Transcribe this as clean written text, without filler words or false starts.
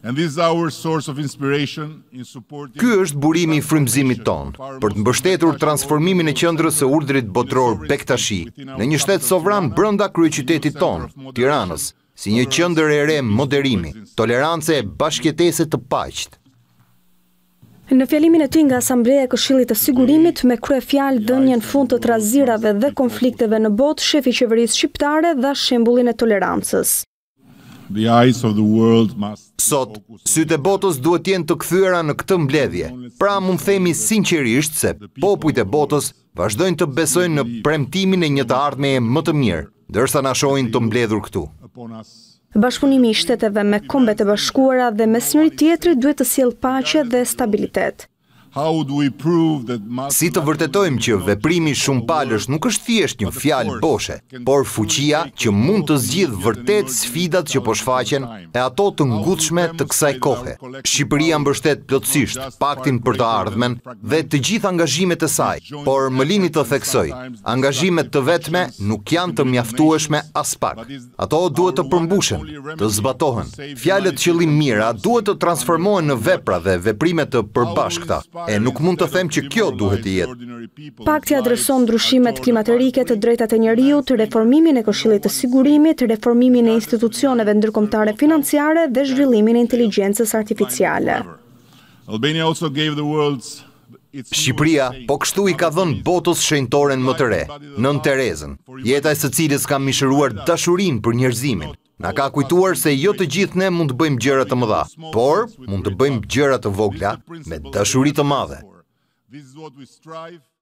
Ky është burimi i frymëzimit ton për të mbështetur transformimin e qendrës së urdhrit botëror Bektashi në një shtet sovran brenda kryeqytetit ton, Tiranës, si një qendër e re moderimi, tolerancë e bashkëjetese të paqt. Në fjalimin e tij nga Asambleja e Këshillit të Sigurimit, me kryefjalë dhënien fund të trazirave dhe konflikteve në botë, shefi i qeverisë shqiptare dha shembullin e tolerancës. Sot, sytë e botës duhet jenë të kthyer në këtë mbledhje. Pra mund themi sinqerisht se popujt e botës vazhdojnë të besojnë në premtimin e një të ardhmeje më të mirë, ndërsa na shohin të mbledhur këtu. Bashkëpunimi i shteteve me Kombet e Bashkuara dhe mes njëri tjetrit duhet të sjellë paqe dhe stabilitet. Si të vërtetojmë që veprimi shumëpalësh nuk është thjesht një fjalë boshe, por fuqia që mund të zgjidhë vërtet sfidat që po shfaqen e ato të ngutshme të kësaj kohe. Shqipëria mbështet plotësisht paktin për të ardhmen dhe të gjithë angazhimet e saj, por më lini të theksoj, angazhimet të vetme nuk janë të mjaftueshme as pak. Ato duhet të përmbushen, të zbatohen. Fjalët qëllim mira duhet të transformohen në vepra dhe veprime të përbashkëta. E nuk mund të them që kjo duhet të jetë. Pakti adreson ndryshimet klimaterike, të drejtat e njeriut, reformimin e Këshillit të Sigurimit, reformimin e institucioneve ndërkombëtare financiare dhe zhvillimin e inteligjencës artificiale. Shqipëria po kështu i ka dhënë botës shenjtoren më të re, Nën Terezën, jeta e së cilës ka mishëruar dashurinë për njerëzimin. Na ka kujtuar se jo të gjithë ne mund të bëjmë gjëra të mëdha, por mund të bëjmë gjëra të vogla me dashuri të madhe.